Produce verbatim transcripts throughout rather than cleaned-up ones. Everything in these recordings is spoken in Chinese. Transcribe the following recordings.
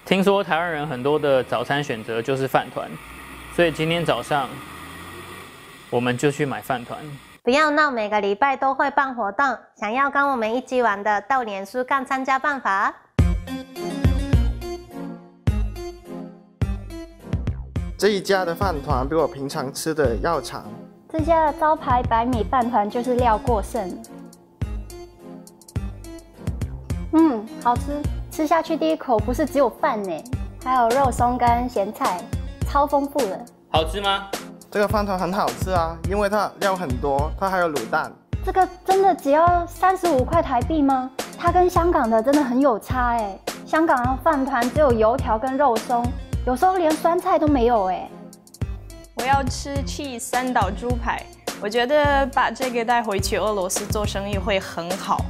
听说台湾人很多的早餐选择就是饭团，所以今天早上我们就去买饭团。 不要闹，每个礼拜都会办活动，想要跟我们一起玩的，到脸书看参加办法。 这一家的饭团比我平常吃的要长。 这家的招牌白米饭团就是料过剩。嗯，好吃，吃下去第一口不是只有饭呢，还有肉松跟咸菜，超丰富的。 好吃吗？ 这个饭团很好吃啊，因为它料很多，它还有卤蛋。 这个真的只要三十五块台币吗？它跟香港的真的很有差哎。香港的饭团只有油条跟肉松，有时候连酸菜都没有哎。 我要吃 cheese 三岛猪排，我觉得把这个带回去俄罗斯做生意会很好。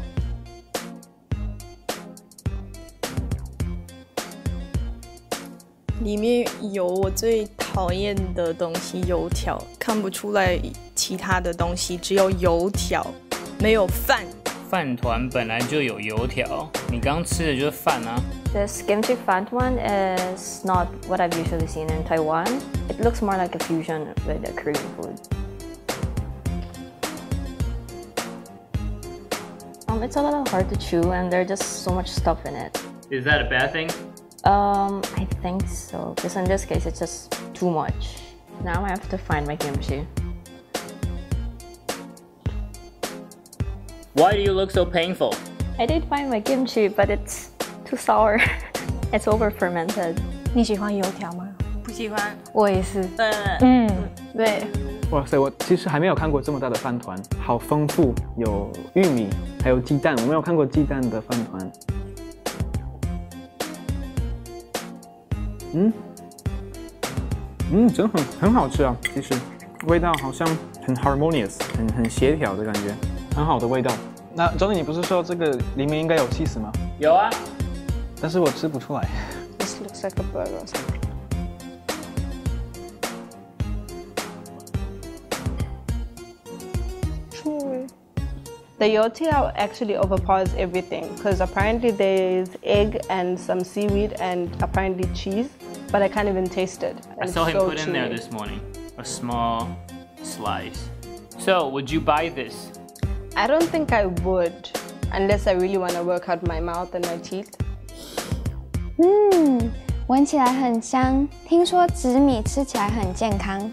里面有我最讨厌的东西，油条，看不出来其他的东西，只有油条，没有饭。 饭团本来就有油条，你刚吃的就是饭啊。 This kimchi fantuan is not what I've usually seen in Taiwan. It looks more like a fusion with the Korean food. Um, it's a little hard to chew, and there's just so much stuff in it. Is that a bad thing? Um, I think so, because in this case, it's just too much. Now I have to find my kimchi. Why do you look so painful? I did find my kimchi, but it's too sour. It's over fermented. 你喜欢油条吗？不喜欢。 我也是。 嗯，对。 哇塞，我其实还没有看过这么大的饭团，好丰富，有玉米，还有鸡蛋，我没有看过鸡蛋的饭团。嗯，嗯，真很很好吃啊！其实味道好像很 harmonious， 很很协调的感觉，很好的味道。那 Johnny， 你不是说这个里面应该有 cheese 吗？ 有啊， 但是我吃不出来。 This looks like a burger. The youtiao actually overpowers everything because apparently there's egg and some seaweed and apparently cheese, but I can't even taste it. I saw him so put chewy. in there this morning, a small slice. So, would you buy this? I don't think I would, unless I really want to work out my mouth and my teeth. 嗯，闻起来很香，听说紫米吃起来很健康。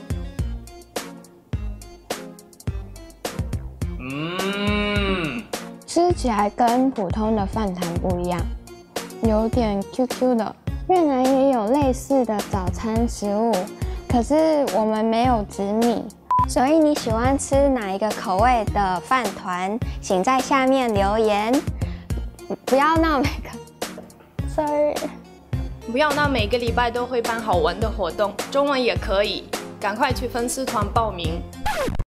嗯， 吃起来跟普通的饭团不一样，有点 Q Q 的。越南也有类似的早餐食物，可是我们没有紫米。所以你喜欢吃哪一个口味的饭团？请在下面留言。不要闹每个 ，sorry。 不要闹每个礼拜都会办好玩的活动，中文也可以，赶快去粉丝团报名。